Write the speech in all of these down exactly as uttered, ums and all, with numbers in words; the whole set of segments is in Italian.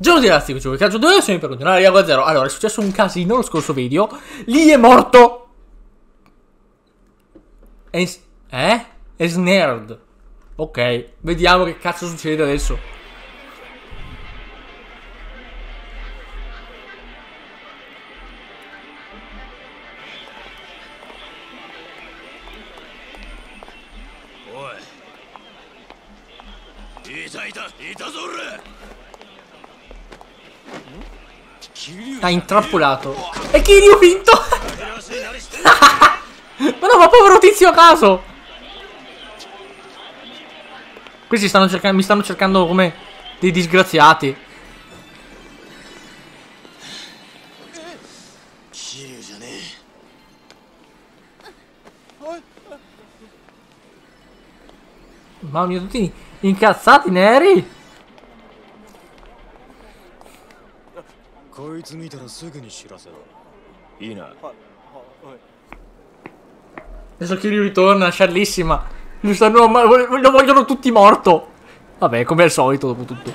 Giorno di ragazzi, qui calcio due, sono per continuare a Iago a zero. Allora, è successo un casino lo scorso video. Lì è morto. È eh? È snared. Ok, vediamo che cazzo succede adesso. Ha intrappolato. E Kiryu ha vinto. Ma no, ma povero tizio a caso. Questi stanno cercando, mi stanno cercando come dei disgraziati. Mamma mia, tutti incazzati, neri. Adesso Kiryu ritorna, sciallissima. Lo, stanno, lo vogliono tutti morto. Vabbè, come al solito, dopo tutto.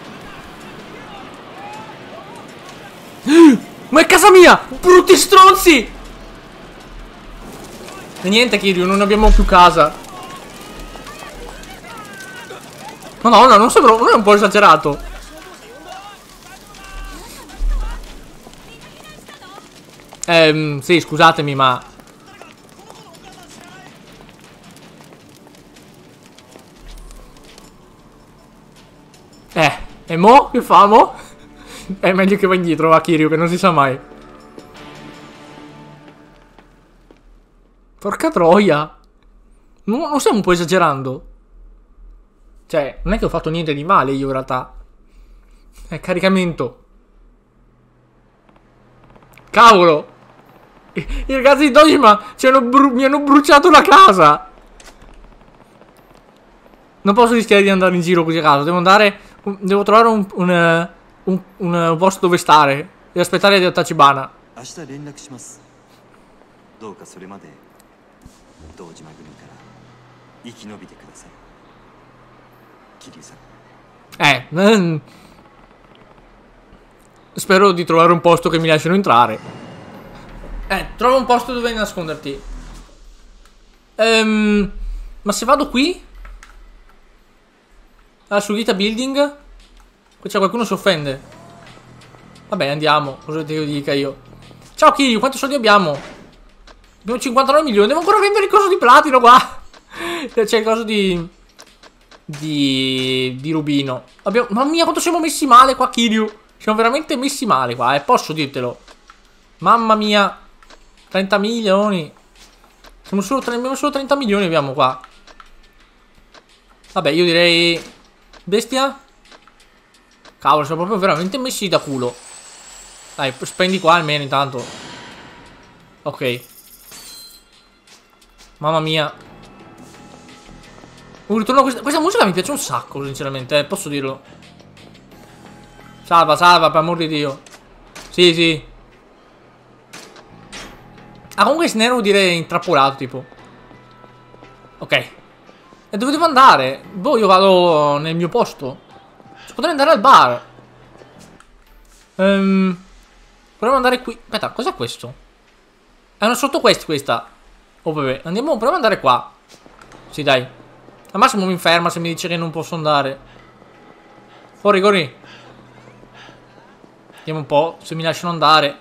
Ma è casa mia! Brutti stronzi! E niente, Kiryu, non abbiamo più casa. Madonna, non sembra, non è un po' esagerato. Ehm, sì, scusatemi, ma... Eh, e mo? Che famo? È meglio che va indietro, va Kiryu, che non si sa mai. Porca troia. Non, non stiamo un po' esagerando? Cioè, non è che ho fatto niente di male io in realtà. È caricamento. Cavolo. I, i ragazzi di Dojima ci hanno mi hanno bruciato la casa. Non posso rischiare di andare in giro così a caso. Devo andare... Devo trovare un, un, un, un posto dove stare e aspettare di Tachibana. Eh, mm, spero di trovare un posto che mi lasciano entrare. Eh, trova un posto dove nasconderti. Ehm, ma se vado qui? Alla Sugita Building? Qui c'è qualcuno si offende. Vabbè, andiamo. Cosa volete che io dica io? Ciao Kiryu, quanti soldi abbiamo? Abbiamo cinquantanove milioni. Devo ancora vendere il coso di platino qua. C'è il coso di... Di... Di rubino. Abbiamo... Mamma mia, quanto siamo messi male qua, Kiryu. Siamo veramente messi male qua, eh. Posso dirtelo. Mamma mia. trenta milioni. Siamo solo, abbiamo solo trenta milioni abbiamo qua. Vabbè, io direi... Bestia? Cavolo, siamo proprio veramente messi da culo. Dai, spendi qua almeno intanto. Ok. Mamma mia. Uh, ritorno a questa... questa musica mi piace un sacco, sinceramente, eh, posso dirlo. Salva, salva, per amor di Dio. Sì, sì. Ah, comunque Snare vuol dire intrappolato, tipo. Ok. E dove devo andare? Boh, io vado nel mio posto. Cioè, potrei andare al bar. Ehm... Proviamo ad andare qui. Aspetta, cos'è questo? È una sottoquest questa. Oh, vabbè. Andiamo, proviamo ad andare qua. Sì, dai. Al massimo mi ferma se mi dice che non posso andare. Corri, corri. Vediamo un po' se mi lasciano andare.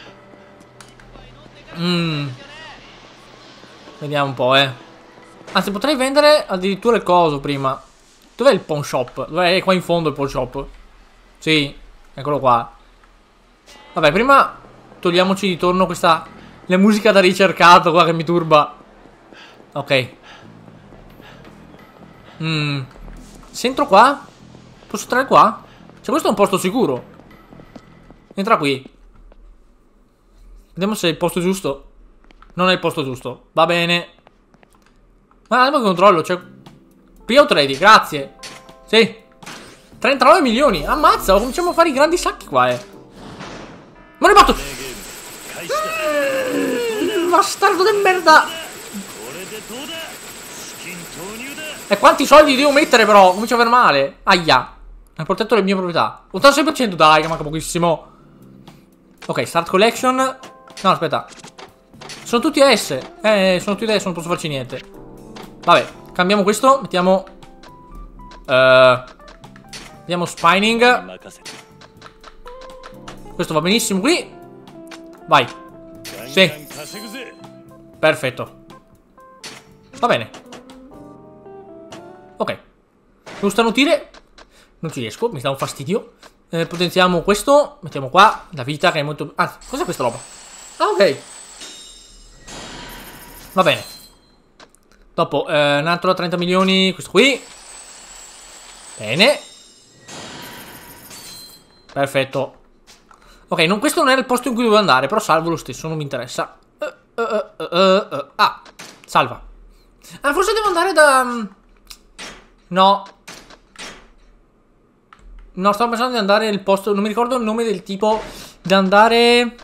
Mmm. Vediamo un po', eh. Anzi, potrei vendere addirittura il coso prima. Dov'è il pawn shop? Dov'è? È qua in fondo il pawn shop. Sì, eccolo qua. Vabbè, prima togliamoci di torno questa... La musica da ricercato qua che mi turba. Ok. Mm. Se entro qua? Posso entrare qua? Cioè, questo è un posto sicuro. Entra qui. Vediamo se è il posto giusto. Non è il posto giusto. Va bene. Ma andiamo che controllo. Cioè... Pre-out ready, grazie. Sì. trentanove milioni. Ammazza, cominciamo a fare i grandi sacchi qua, eh. Ma ne batto. Mm, bastardo di merda. E quanti soldi devo mettere però? Comincio a aver male. Aia. Hai protetto le mie proprietà. ottantasei per cento, dai, che manca pochissimo. Ok, start collection. No, aspetta. Sono tutti S. Eh, sono tutti S, non posso farci niente. Vabbè, cambiamo questo. Mettiamo... Uh, mettiamo spining. Questo va benissimo qui. Vai. Sì. Perfetto. Va bene. Ok. Devo starnutire. Non ci riesco, mi dà un fastidio. eh, Potenziamo questo. Mettiamo qua la vita che è molto... Anzi, cos'è questa roba? Ah, ok. Va bene. Dopo, eh, un altro trenta milioni. Questo qui. Bene. Perfetto. Ok, non, questo non era il posto in cui dovevo andare, però salvo lo stesso, non mi interessa. uh, uh, uh, uh, uh. Ah, salva. Ah, forse devo andare da... No. No, stavo pensando di andare nel posto... Non mi ricordo il nome del tipo. Da andare...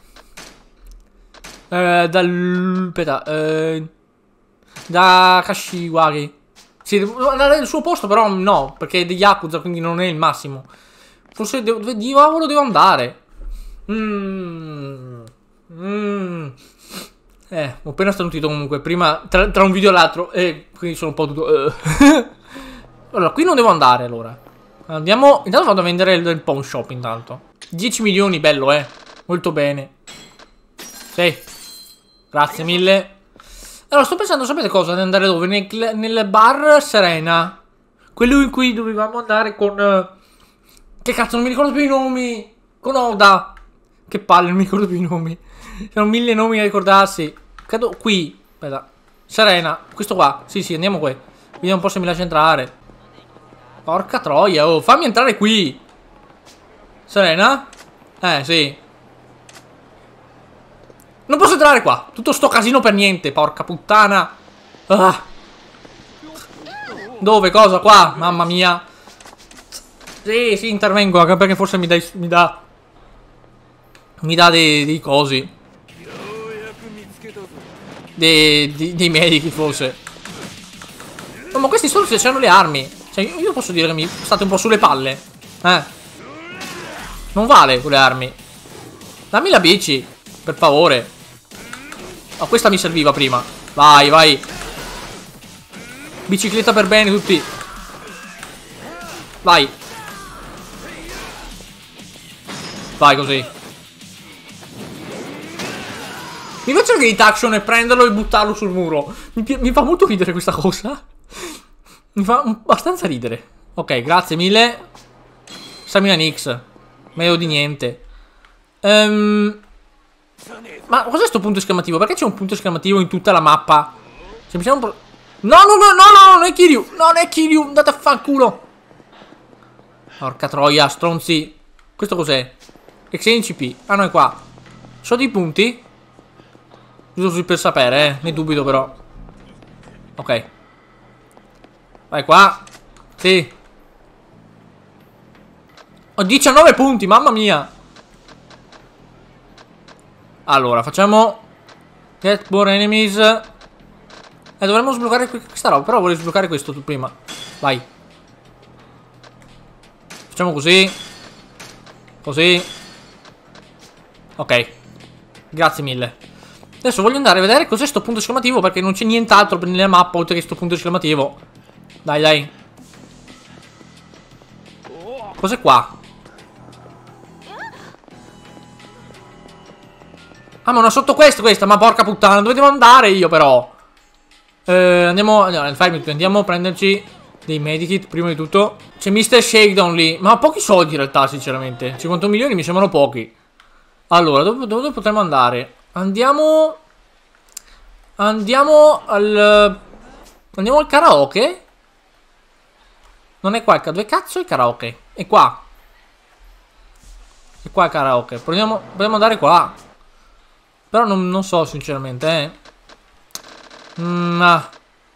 Eh, dal... Aspetta, eh... Da Kashiwagi. Sì, devo andare nel suo posto, però no, perché è di Yakuza, quindi non è il massimo. Forse devo... Dove diavolo devo andare? Mmm... Mmm... Eh, ho appena starnutito comunque, prima... Tra, tra un video e l'altro, e quindi sono un po' tutto... Uh. Allora, qui non devo andare, allora. Andiamo... Intanto vado a vendere il, il pawn shop, intanto. dieci milioni, bello, eh. Molto bene. Sì. Grazie mille. Allora, sto pensando, sapete cosa? Di andare dove? Nel, nel bar Serena. Quello in cui dovevamo andare con... Uh, che cazzo, non mi ricordo più i nomi. Con Oda. Che palle, non mi ricordo più i nomi. Sono mille nomi da ricordarsi. Credo qui. Aspetta. Serena. Questo qua. Sì, sì, andiamo qui. Vediamo un po' se mi lascia entrare. Porca troia, oh, fammi entrare qui. Serena? Eh, sì. Non posso entrare qua. Tutto sto casino per niente, porca puttana. Ah. Dove? Cosa? Qua? Mamma mia. Sì, sì, intervengo, anche perché forse mi dai, mi dà... Mi dà dei, dei cosi. Dei, dei, dei medici, forse. Oh, ma questi solo se c'hanno le armi. Cioè, io posso dire che mi state un po' sulle palle. Eh. Non vale quelle armi. Dammi la bici, per favore. Oh, questa mi serviva prima. Vai, vai. Bicicletta per bene tutti. Vai. Vai così. Mi faccio il gate action e prenderlo e buttarlo sul muro. Mi, mi fa molto ridere questa cosa. Mi fa abbastanza ridere. Ok, grazie mille. Stamina Nix. Meglio di niente. um, Ma cos'è sto punto esclamativo? Perché c'è un punto esclamativo in tutta la mappa? Cioè, un no, no, no, no, no, non è Kiryu. Non è Kiryu, andate a fanculo. Porca troia, stronzi. Questo cos'è? sedici P. Ah no, è qua. Sono dei punti? Giusto per sapere, eh. Ne dubito però. Ok. Vai qua. Sì. Ho diciannove punti, mamma mia. Allora, facciamo Get more enemies. Eh, dovremmo sbloccare questa roba. Però vorrei sbloccare questo tu prima. Vai. Facciamo così. Così. Ok. Grazie mille. Adesso voglio andare a vedere cos'è sto punto esclamativo, perché non c'è nient'altro nella mappa oltre che sto punto esclamativo. Dai, dai. Cos'è qua? Ah, ma una sotto questa, questa. Ma porca puttana, dove devo andare io però? Eh, andiamo, andiamo, andiamo a prenderci dei medikit prima di tutto. C'è mister Shakedown lì. Ma pochi soldi in realtà, sinceramente. cinquanta milioni mi sembrano pochi. Allora, dove, dove potremmo andare? Andiamo... Andiamo al... Andiamo al karaoke? Non è qua, dove cazzo è il karaoke? È qua. È qua il karaoke. Proviamo, proviamo ad andare qua. Però non, non so sinceramente, eh. Mm, ah.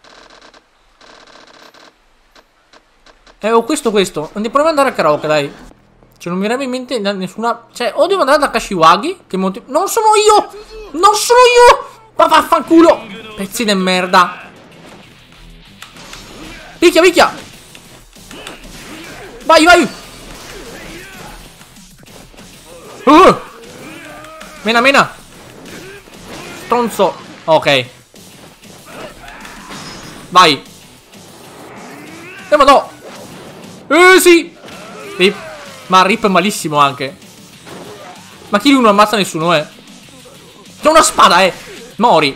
Eh, ho questo, questo. Andiamo, proviamo ad andare al karaoke, dai. Cioè, non mi viene in mente nessuna... Cioè, o devo andare da Kashiwagi, che molti... Non sono io! Non sono io! Ma vaffanculo! Pezzi di merda. Picchia, picchia! Vai, vai! Uh! Mena, mena. Stronzo. Ok. Vai. Eh, ma no. Eh, sì. Rip. Ma Rip è malissimo anche. Ma Kiryu non ammazza nessuno, eh. C'è una spada, eh. Mori.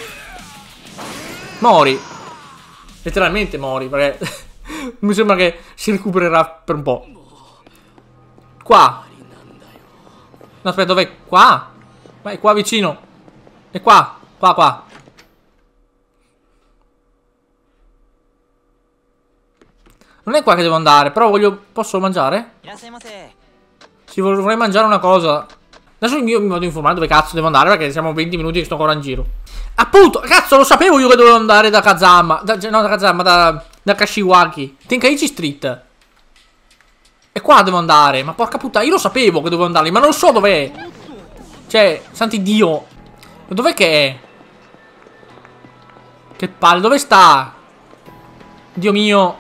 Mori. Letteralmente mori, perché mi sembra che si recupererà per un po'. Qua. No, aspetta, dov'è? Qua? Ma è qua vicino. È qua. Qua, qua. Non è qua che devo andare, però voglio... Posso mangiare? Sì, vorrei mangiare una cosa. Adesso io mi vado a informare dove cazzo devo andare, perché siamo venti minuti che sto ancora in giro. Appunto, cazzo, lo sapevo io che dovevo andare da Kazama. Da, no, da Kazama, da, da Kashiwagi. Tenkaichi Street. E qua devo andare. Ma porca puttana, io lo sapevo che dovevo andare, ma non so dov'è. Cioè, santi Dio. Dov'è che è? Che palle, dove sta? Dio mio.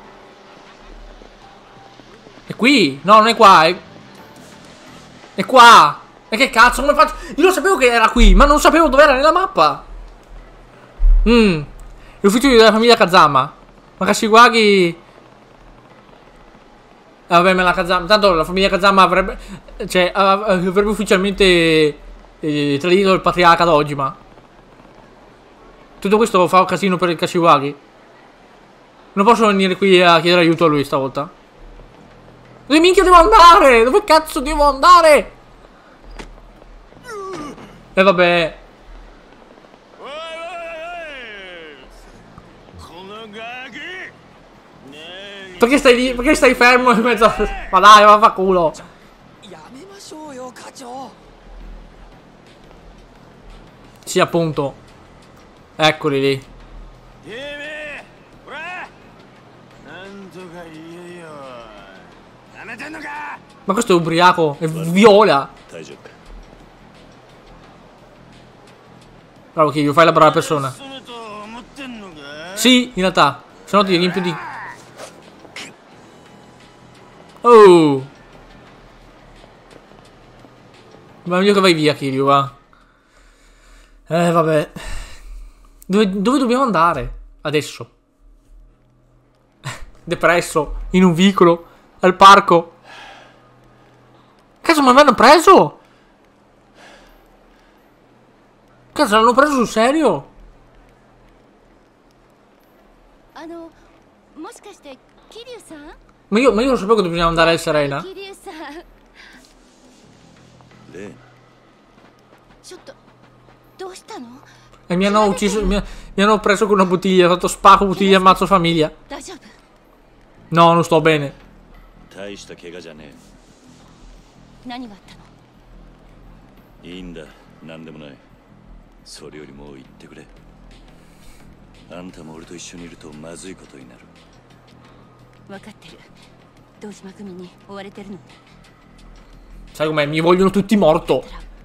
È qui? No, non è qua. È, è qua. E che cazzo, come faccio? Io lo sapevo che era qui, ma non sapevo dove era nella mappa. Mmm. L'ufficio della famiglia Kazama. Ma Kashiwagi... Ah, vabbè, ma la Kazama... Tanto la famiglia Kazama avrebbe... Cioè, avrebbe ufficialmente... Eh, tradito il patriarca Dojima. Tutto questo fa un casino per il Kashiwagi. Non posso venire qui a chiedere aiuto a lui stavolta. Dove minchia devo andare? Dove cazzo devo andare? E eh, vabbè. Perché stai lì? Perché stai fermo in mezzo? Ma dai, ma fa culo. Sì, appunto. Eccoli lì. Ma questo è ubriaco. È viola. Bravo Kiryu, fai la brava persona. Sì, in realtà. Se no ti riempio di... Oh. Ma meglio che vai via, Kiryu, va. Eh, vabbè. Dove, dove dobbiamo andare? Adesso. Depresso. In un vicolo. Al parco. Cazzo, ma mi hanno preso? Cazzo, l'hanno preso sul serio? Ma io, ma io lo sapevo che dobbiamo andare a Serena. E mi hanno ucciso, mi, mi hanno preso con una bottiglia, ho fatto spacco, bottiglia, ammazzo famiglia. No, non sto bene. Sai com'è? Mi vogliono tutti morto.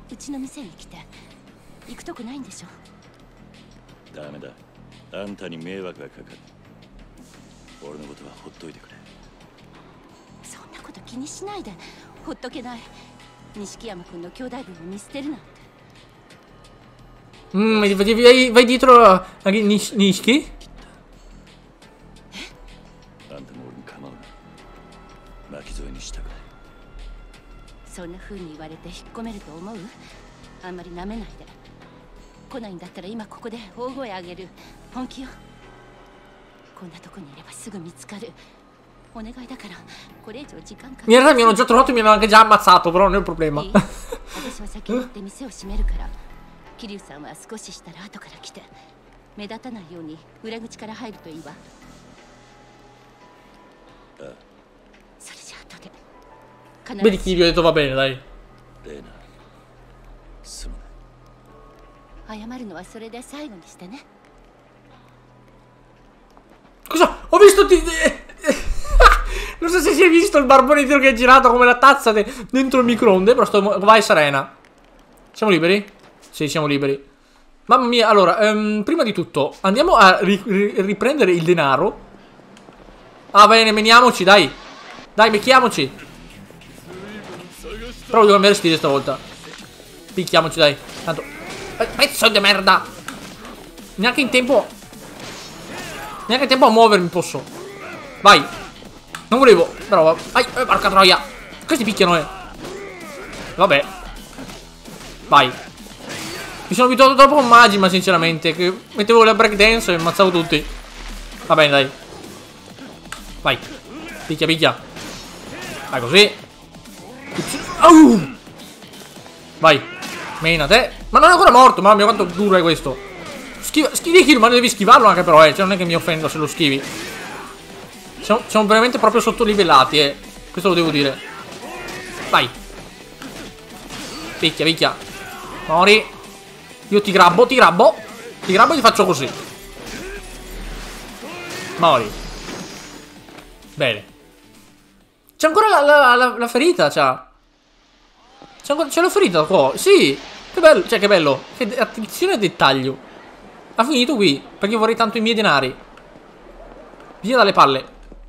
Mm, vai, vai dietro a Nishiki? In realtà mi hanno già trovato e mi hanno anche già ammazzato, però non è un problema. Vedi chi vi ho detto va bene, dai. Cosa? Ho visto ti... Non so se si è visto il barbone che è girato come la tazza dentro il microonde. Però sto... Vai Serena. Siamo liberi? Sì, siamo liberi. Mamma mia, allora, um, prima di tutto andiamo a ri ri riprendere il denaro. Ah, bene, meniamoci, dai. Dai, becchiamoci. Però voglio cambiare stile stavolta. Picchiamoci, dai. Tanto. Pezzo di merda. Neanche in tempo. Neanche in tempo a muovermi posso. Vai. Non volevo. Però. Vai. Eh, porca troia. Questi picchiano, eh. Vabbè. Vai. Mi sono abituato troppo con Majima, sinceramente. Che mettevo la breakdance e ammazzavo tutti. Va bene, dai. Vai. Picchia, picchia. Vai così. Uh. Vai. Mena te. Ma non è ancora morto. Mamma mia, quanto duro è questo. Schiva, schivi kill, ma devi schivarlo anche però, eh. Cioè non è che mi offendo se lo schivi. Siamo, siamo veramente proprio sottolivellati, eh. Questo lo devo dire. Vai. Picchia, picchia. Mori. Io ti grabbo, ti grabbo. Ti grabbo e ti faccio così. Mori. Bene. C'è ancora la, la, la, la ferita, c'ha. C'è la ferita qua. Sì. Che bello. Cioè, che bello. Che attenzione al dettaglio. Ha finito qui. Perché io vorrei tanto i miei denari. Via dalle palle.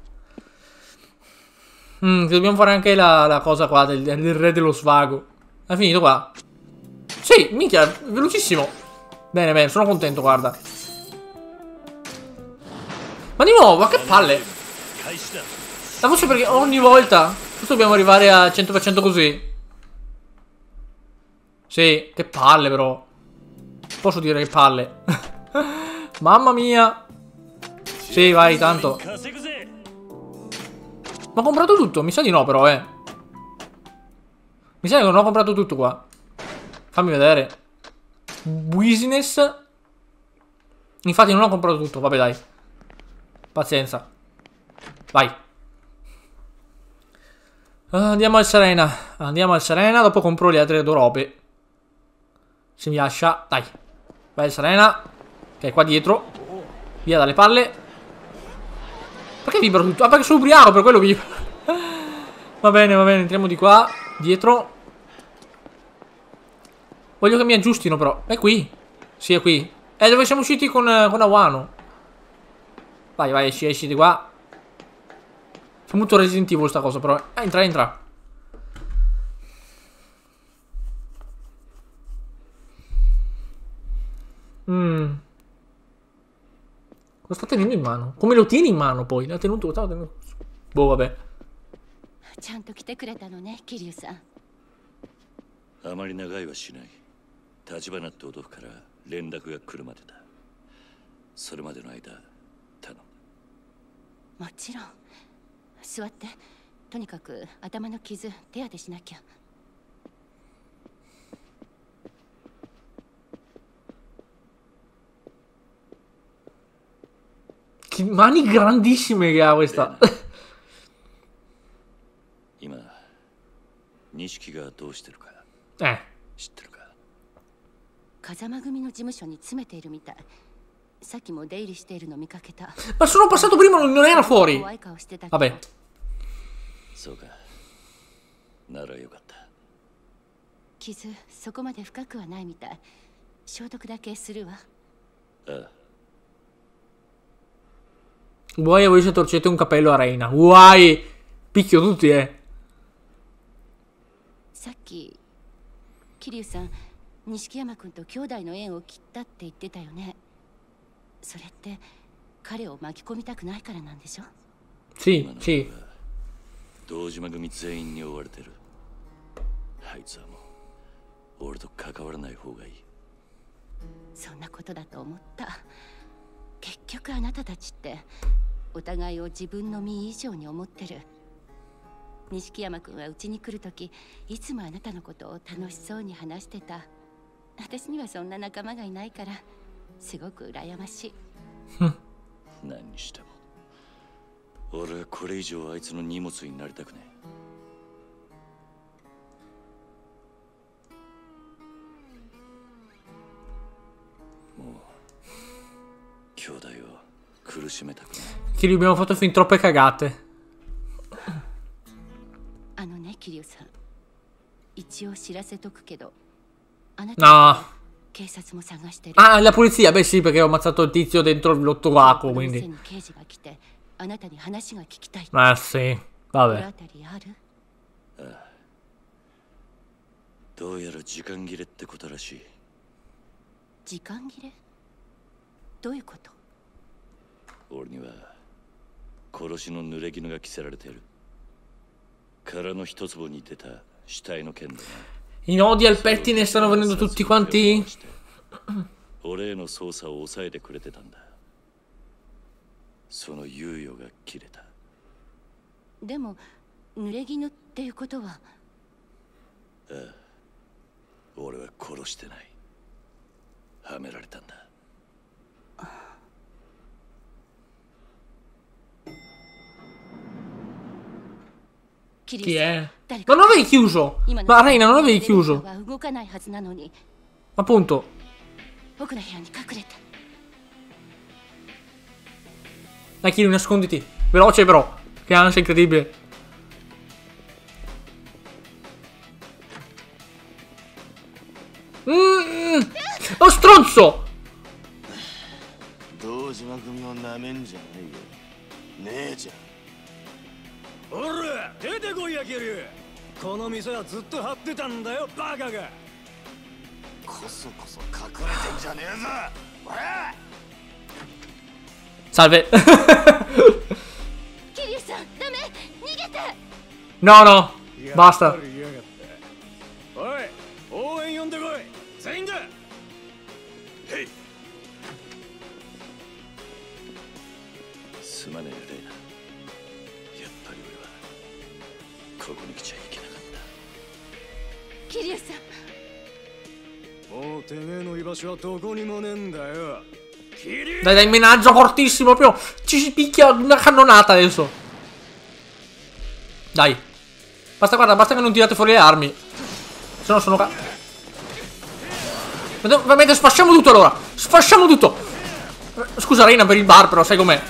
Mm, dobbiamo fare anche la, la cosa qua del, del re dello svago. Ha finito qua. Sì, minchia, velocissimo. Bene, bene, sono contento, guarda. Ma di nuovo, ma che palle. La voce perché ogni volta dobbiamo arrivare a cento per cento così. Sì, che palle però. Posso dire che palle. Mamma mia. Sì, vai, tanto. Ma ho comprato tutto? Mi sa di no però, eh. Mi sa che non ho comprato tutto qua. Fammi vedere. Business. Infatti non ho comprato tutto. Vabbè, dai. Pazienza. Vai. uh, Andiamo al Serena. Andiamo al Serena. Dopo compro le altre due robe. Se mi lascia. Dai. Vai al Serena. Che è qua dietro. Via dalle palle. Perché vibra tutto? Ah, perché sono ubriaco, per quello vibra. Va bene, va bene. Entriamo di qua. Dietro. Voglio che mi aggiustino però. È qui. Sì, è qui. È dove siamo usciti con, con Awano. Vai, vai, esci, esci di qua. Fa molto Resident Evil sta cosa però. Eh, entra, entra. Mm. Cosa sta tenendo in mano? Come lo tieni in mano poi? L'ha tenuto, l'ha tenuto. Boh, vabbè. ちゃんと来てくれたのね、桐生さん。 あまり長いはしない。立花って男から連絡が来るまでだ。それまでの間、頼む。 もちろん。座って。とにかく頭の傷手当てしなきゃ。 Che mani grandissime che ha questa. 今、錦がどうしてるか。 Eh. 知ってるか。 風間組の事務所に詰めているみたい。さっきも出入りしているの見かけた。 Ma sono passato prima, non era fuori. Vabbè. そうか。ならよかった。 傷、そこまで深くはないみたい。消毒だけするわ。 ああ。 Vuoi voi se torcete un capello a Reina. Vuoi. Picchio tutti, eh. さっき桐生さん、錦山君と兄弟の縁を切ったって言ってたよね。それって彼を巻き込みたくないからなんでしょ？ Sì, sì. 堂島組全員に追われてる。あいつはもう俺と関わらない方がいい。 そんなことだと思った。結局あなたたちってお互いを自分の身以上に思ってる。錦山君はうちに来るとき、いつもあなたのことを楽しそうに話してた。私にはそんな仲間がいないから、すごく羨ましい。 何にしても、俺はこれ以上あいつの荷物になりたくねえ。もう兄弟を苦しめたくない。 Che gli abbiamo fatto fin troppe cagate. あのね、桐生さん。一応知らせとくけど、あなた No. 警察も探してる。 Ah, la polizia. Beh, sì, perché ho ammazzato il tizio dentro l'ottovaco, quindi. 刑事が来て、あなたに話が聞きたい。 Ah, sì. Vabbè. あたりある？ どうやら時間切れってことらしい。 時間切れ？どういうこと？ 俺には殺しの濡れ衣が着せられている。殻の一坪に出た死体の件だな。 I nodi al pettine stanno venendo tutti quanti. 俺への捜査を抑えてくれてたんだ。その猶予が切れた。 でも濡れ衣っていうことは。 ああ、俺は殺してない。はめられたんだ。 Chi è? Ma non avevi chiuso? Ma Reina, non avevi chiuso? Appunto. Dai, Kiryu, nasconditi. Veloce però. Che ansia incredibile. Mmm. Oh, stronzo! おら、出てこいや、キリュウ。この店はずっと張ってたんだよ、バカが。こそこそ隠れてんじゃねえぞ。おら。 Salve. キリュウさん、ダメ、逃げて。 No, no. Basta. おい、応援呼んでこい。全員だ。へい。 すまねえ、レイナ。ここに来ちゃいけなかった。 キリュウさん。もうてめえの居場所はどこにもねえんだよ。 Dai, dai, menaggio fortissimo, proprio ci si picchia una cannonata adesso. Dai. Basta, guarda, basta che non tirate fuori le armi. Se no sono ca... Veramente sfasciamo tutto allora. Sfasciamo tutto. Scusa Reina per il bar, però sai com'è.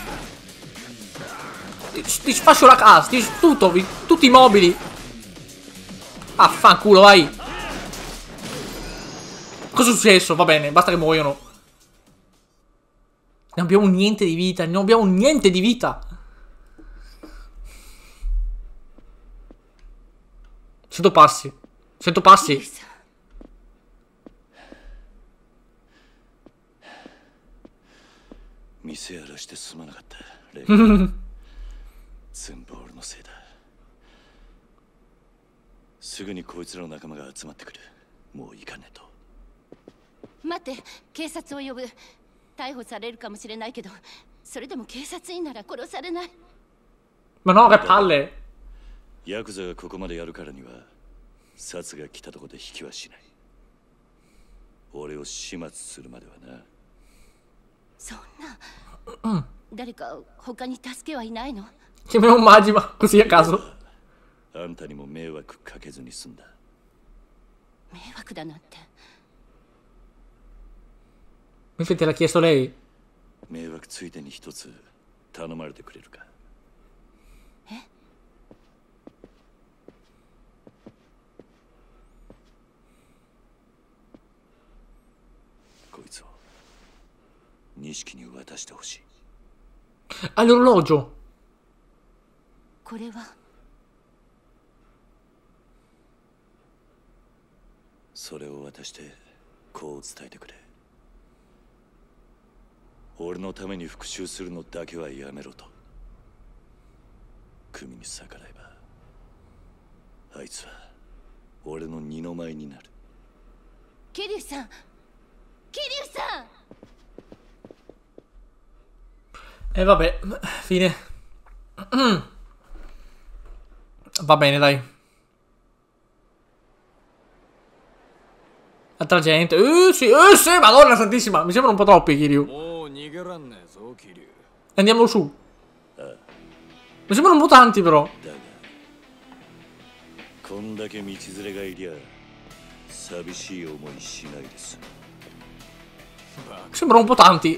Ti, ti sfascio la casa, ti, tutto, vi, tutti i mobili. Affanculo, vai. Cosa è successo? Va bene, basta che muoiono. Non abbiamo niente di vita, non abbiamo niente di vita. Sento passi. Sento passi. Mi si era stesso manacata. 全部俺のせいだ。すぐにこいつらの仲間が集まってくる。もう行かねえと。 待って、警察を呼ぶ。逮捕されるかもしれないけど、それでも警察員なら殺されない。 Ma no, che palle。 ヤクザがここまでやるからには、殺が来たとこで引きはしない。俺を始末するまではな。 そんな。誰か他に助けはいないの ？Che me lo immagino così a caso. あんたにも迷惑かけずに済んだ。 迷惑だなんて。 Infatti l'ha chiesto lei. 迷惑ついでに一つ頼まれてくれるか？ え？ こいつを錦に渡してほしい。 All'orologio. これはそれを渡してこう伝えてくれ。俺のために復讐するのだけはやめろと。組に逆らえばあいつは俺の二の舞になる。 桐生さん、桐生さん。 E vabbè, fine. Va bene, dai. Altra gente. Eh sì, eh sì, madonna santissima. Mi sembrano un po' troppi, Kiryu. Andiamo su. Mi sembrano un po' tanti, però. Mi sembrano un po' tanti.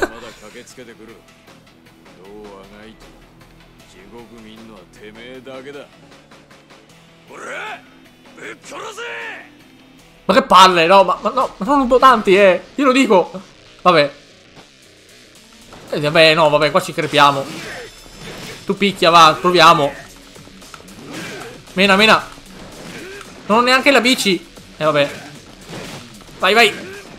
Ma che palle, no, ma, ma no, ma sono un po' tanti, eh. Io lo dico. Vabbè. Eh, vabbè, no, vabbè, qua ci crepiamo. Tu picchia, va, proviamo. Mena, mena. Non ho neanche la bici. E vabbè. Vai, vai.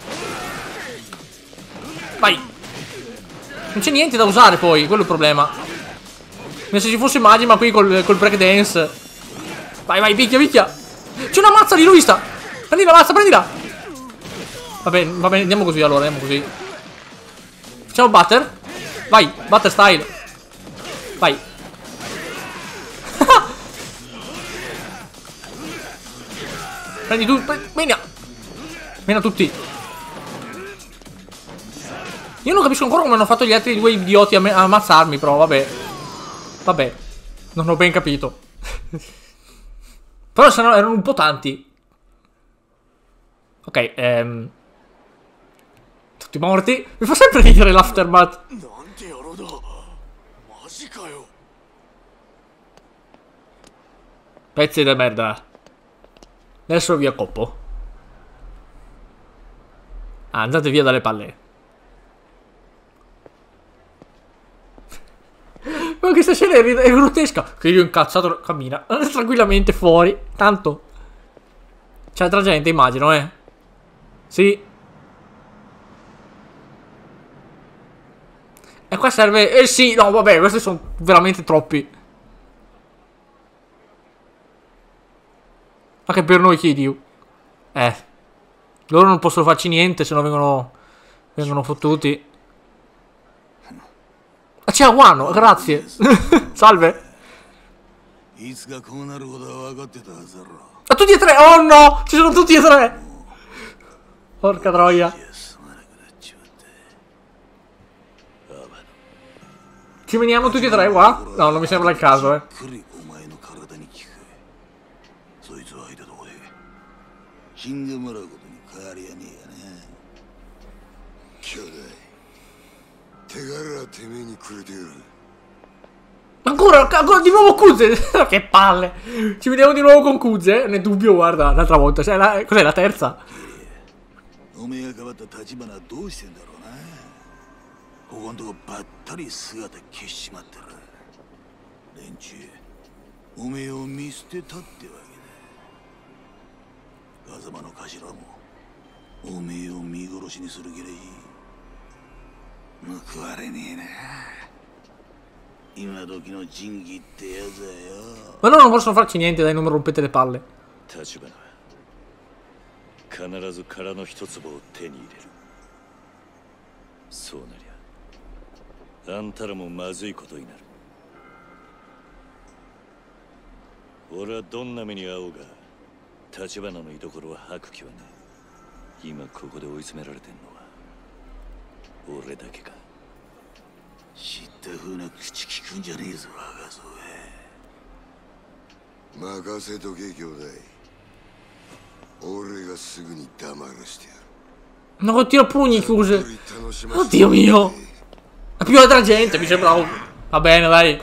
Vai. Non c'è niente da usare poi, quello è il problema. Come se ci fosse Majima qui col, col breakdance. Vai, vai, picchia, picchia. C'è una mazza lì, l'ho vista. Prendi la mazza, prendila. Va bene, va bene, andiamo così allora, andiamo così. Facciamo butter. Vai, butter style. Vai. Prendi tu, pre mena. Mena tutti. Io non capisco ancora come hanno fatto gli altri due idioti a, a ammazzarmi, però vabbè. Vabbè, non ho ben capito. Però se no erano un po' tanti. Ok, ehm tutti morti. Mi fa sempre ridere l'aftermath. Pezzi di merda. Adesso via coppo. Ah, andate via dalle palle. Ma questa scena è, è grottesca. Che io incazzato cammina tranquillamente fuori. Tanto c'è altra gente, immagino, eh. Sì. E qua serve... Eh sì, no, vabbè, questi sono veramente troppi. Anche per noi, Kiryu. Eh. Loro non possono farci niente, se no vengono... Vengono fottuti. Ah, c'è Wano, grazie. Salve. A tutti e tre, oh no, ci sono tutti e tre. Porca troia. Ci veniamo tutti e tre qua? No, non mi sembra il caso, eh. Ancora, ancora di nuovo Kuze. Che palle. Ci vediamo di nuovo con Kuze. Ne dubbio, guarda, l'altra volta. Cioè, la... Cos'è la terza? Ma no, non possono farci niente, dai, non mi rompete le palle. No, tiro pugni chiuse. Oddio mio. È più altra gente, mi sembra. Va bene, dai.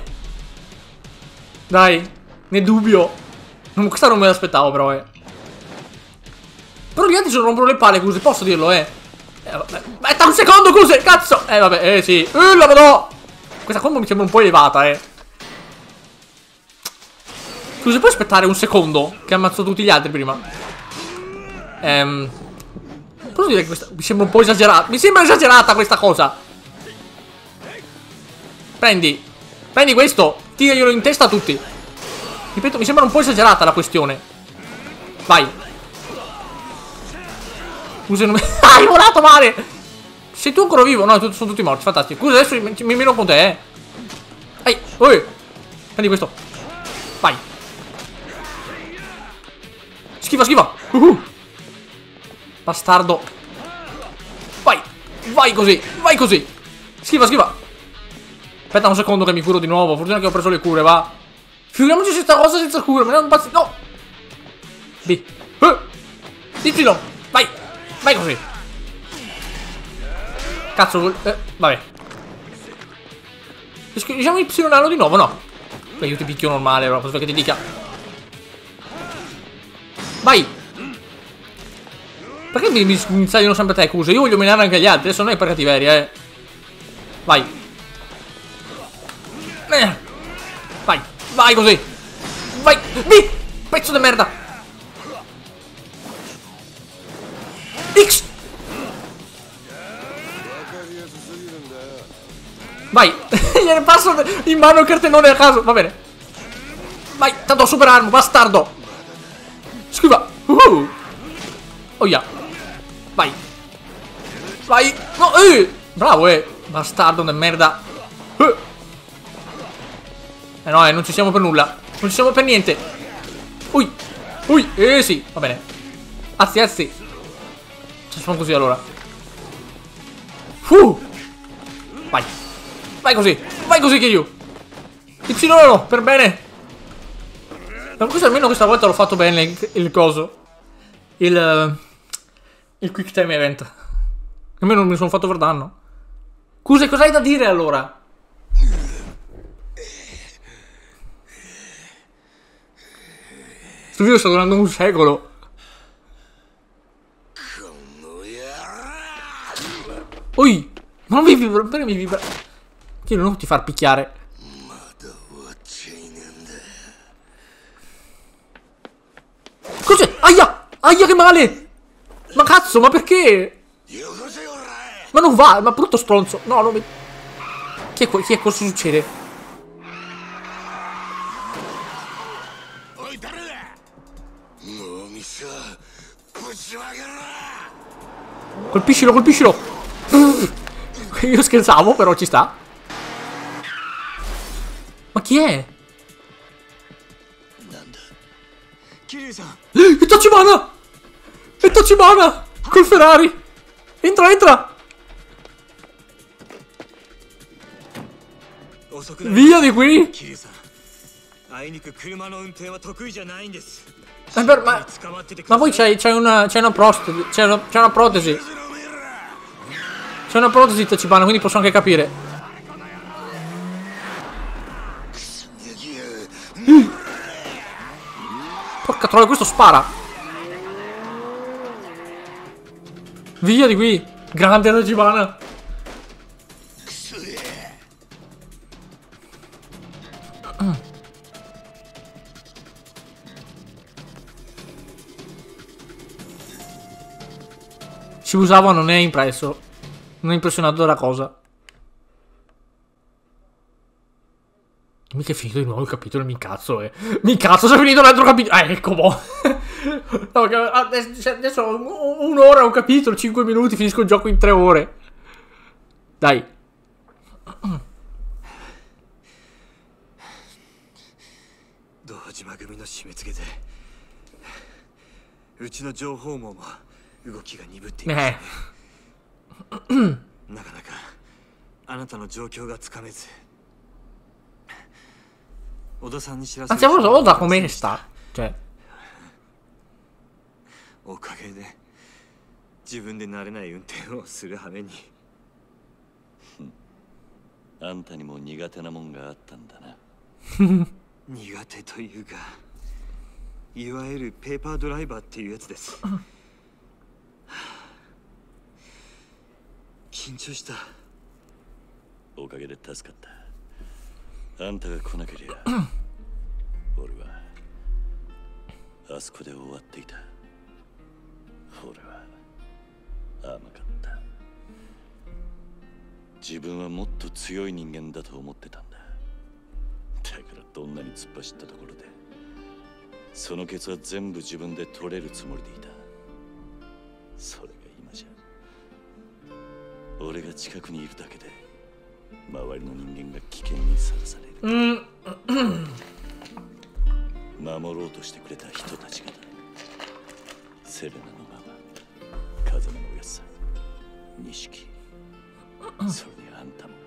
Dai, ne dubbio. Questa non me l'aspettavo, però, eh. Però gli altri sono rompono le palle, Cuse, posso dirlo, eh. eh Aspetta un secondo, Cuse, cazzo. Eh, vabbè, eh, sì. Eh, la vedo. Questa combo mi sembra un po' elevata, eh. Cuse, puoi aspettare un secondo? Che ammazzo tutti gli altri prima. Ehm... Posso dire che questa mi sembra un po' esagerata. Mi sembra esagerata questa cosa. Prendi. Prendi questo. Tiraglielo in testa a tutti. Ripeto, mi sembra un po' esagerata la questione. Vai. Scusa, non mi... Ah, hai volato male. Sei tu ancora vivo? No, sono tutti morti. Fantastico. Scusa, adesso mi, mi meno con te, eh. Ehi, oi. Prendi questo. Vai. Schiva, schiva. Uh -huh. Bastardo. Vai. Vai così. Vai così. Schiva, schiva. Aspetta un secondo che mi curo di nuovo. Fortuna che ho preso le cure, va. Figuriamoci se sta cosa senza cure. Me ne pazzi. No. B. Uh. Y. Vai. Vai così. Cazzo. Eh, vabbè. Diciamo Y nano di nuovo, no. Beh, io ti picchio normale, però. Posso che ti dica. Vai. Perché mi, mi iniziano sempre te, Cuse? Io voglio menare anche gli altri. Adesso non è per cattiveria, eh. Vai. Eh. Vai. Vai così. Vai. Di. Pezzo di merda. Tix! Vai! Gliene passo in mano il cartellone a caso. Va bene. Vai, tanto super armo, bastardo. Schiva. Uh. Oh yeah. Vai. Vai. No, eh. Bravo, eh. Bastardo de merda. Eh. eh no, eh, non ci siamo per nulla. Non ci siamo per niente. Ui. Ui. Eh sì, va bene. Azzi, azzi. Facciamo così allora. Uh. Vai. Vai così. Vai così, Kiryu. Y no, per bene. Ma questo almeno questa volta l'ho fatto bene il, il coso. Il uh, Il quick time event. Almeno non mi sono fatto per danno. Scusa, cos'hai da dire allora? Questo video sta durando un secolo. Ui. Ma non mi vibra. Perché mi vibra? Che non ti far picchiare. Cos'è? Aia! Aia che male! Ma cazzo, ma perché? Ma non va, ma brutto stronzo. No, non mi... Chi è qua? Chi è? Cosa succede? Colpiscilo, colpiscilo! Io scherzavo, però ci sta. Ma chi è? E Tachibana! E Tachibana! Col Ferrari! Entra, entra! Via di qui! Eh, per, ma, ma voi c'hai una, una protesi, c'è una, una protesi. C'è una protesi Tachibana, quindi posso anche capire. Mm. Porca troia, questo spara. Via di qui. Grande Tachibana. Shibusawa non è impresso. Non è impressionato dalla cosa. Mica è finito di nuovo il capitolo, mi cazzo, eh. Mi cazzo, se è finito l'altro capitolo. Ah, ecco, boh. No, adesso, adesso un'ora un capitolo, cinque minuti, finisco il gioco in tre ore. Dai. Eh. なかなかあなたの状況がつかめず Anzi, Oda come sta? Cioè, おかげで自分で慣れない運転をする羽目にあんたにも苦手なもんがあったんだな苦手というかいわゆるペーパードライバーっていうやつです緊張したおかげで助かったあんたが来なけりゃ俺はあそこで終わっていた俺は甘かった自分はもっと強い人間だと思ってたんだだからどんなに突っ走ったところでそのケツは全部自分で取れるつもりでいたそれが今じゃ俺が近くにいるだけで周りの人間が危険にさらされる、うん、守ろうとしてくれた人たちがだセレナのママ風間のおやっさん錦それにあんたも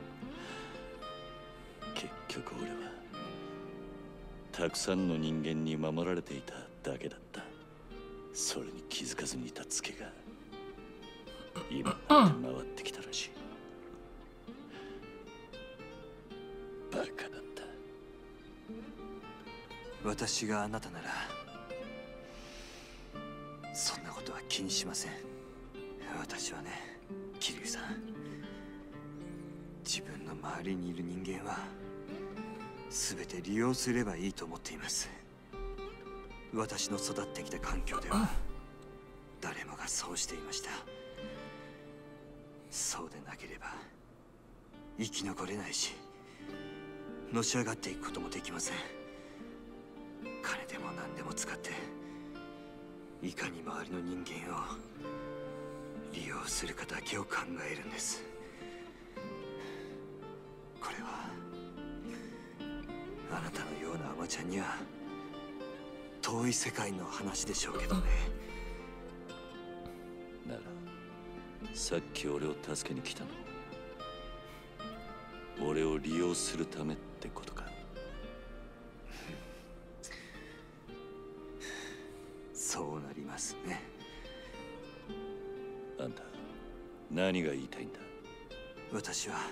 結局俺はたくさんの人間に守られていただけだったそれに気づかずにいたツケが今回ってきたらしいバカだった私があなたならそんなことは気にしません私はね桐生さん自分の周りにいる人間は全て利用すればいいと思っています私の育ってきた環境では誰もがそうしていました。そうでなければ生き残れないし、のし上がっていくこともできません。金でも何でも使っていかに周りの人間を利用するかだけを考えるんです。これはあなたのようなアマちゃんには遠い世界の話でしょうけどね。 ならさっき俺を助けに来たの俺を利用するためってことか。 そうなりますね。 あんた何が言いたいんだ。 私は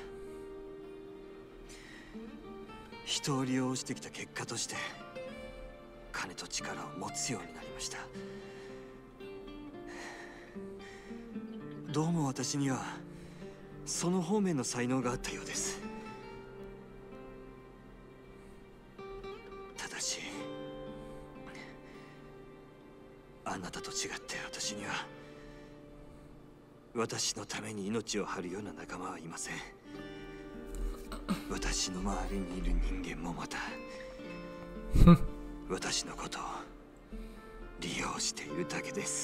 人を利用してきた結果として金と力を持つようになりました。どうも私にはその方面の才能があったようです。ただしあなたと違って私には私のために命を張るような仲間はいません。私の周りにいる人間もまた私のことを利用しているだけです。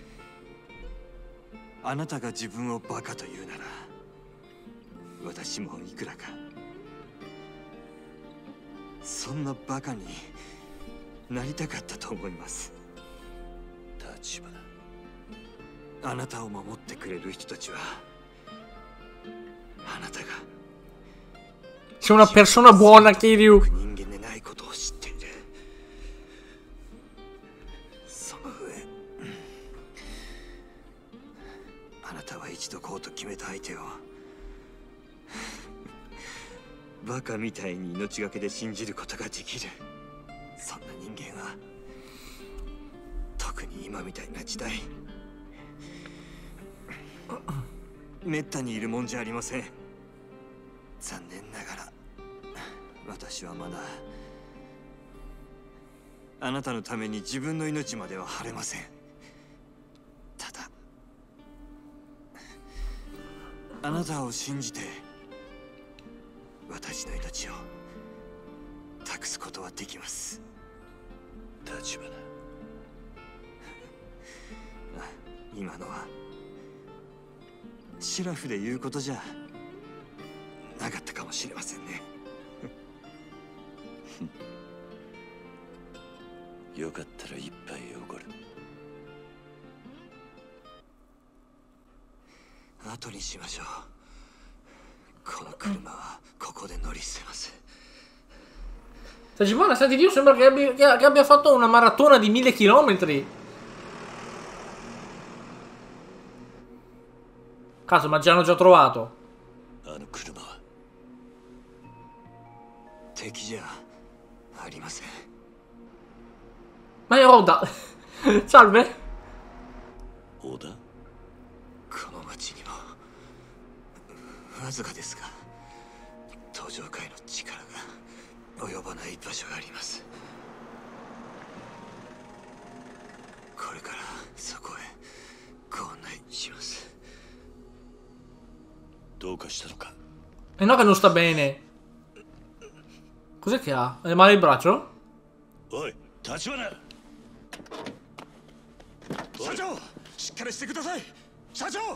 あなたが自分をバカと言うなら私もいくらかそんなバカになりたかったと思います。 立花、 あなたを守ってくれる人たちはあなたが Sei una persona buona, Kiryu. 人間でないことを知っている。その上あなたは一度こうと決めた相手をバカみたいに命がけで信じることができる。そんな人間は特に今みたいな時代めったにいるもんじゃありません。残念ながら私はまだあなたのために自分の命までは張れません。ただあなたを信じて私の命を託すことはできます。 立花、 今のはシラフで言うことじゃなかったかもしれませんね。 よかったら一杯おごる。 後にしましょう。この車はここで乗り捨てます。 Tachibana, senti, Dio sembra che abbia, che abbia fatto una maratona di mille chilometri. Cazzo, ma ci hanno già trovato. あの車は敵じゃありません。 Ma è Oda. Salve. Oda? この町にもわずかですが登場界の力が及ばない場所があります。これからそこへご案内します。 どうかしたのか。 E no che non sta bene. Cos'è che ha? È male il braccio? おい、立花。 社長、しっかりしてください。社長。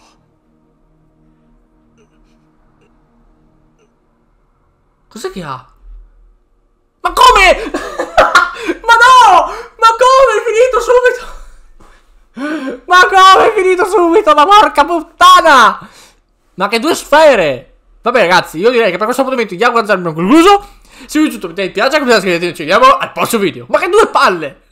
Cos'è che ha? Ma come? Ma no! Ma come è finito subito? Ma come è finito subito? Ma porca puttana! Ma che due sfere! Vabbè ragazzi, io direi che per questo appuntamento di Yakuza abbiamo concluso. Se vi è piaciuto, mettete mi piace, come scrivete, ci vediamo al prossimo video. Ma che due palle!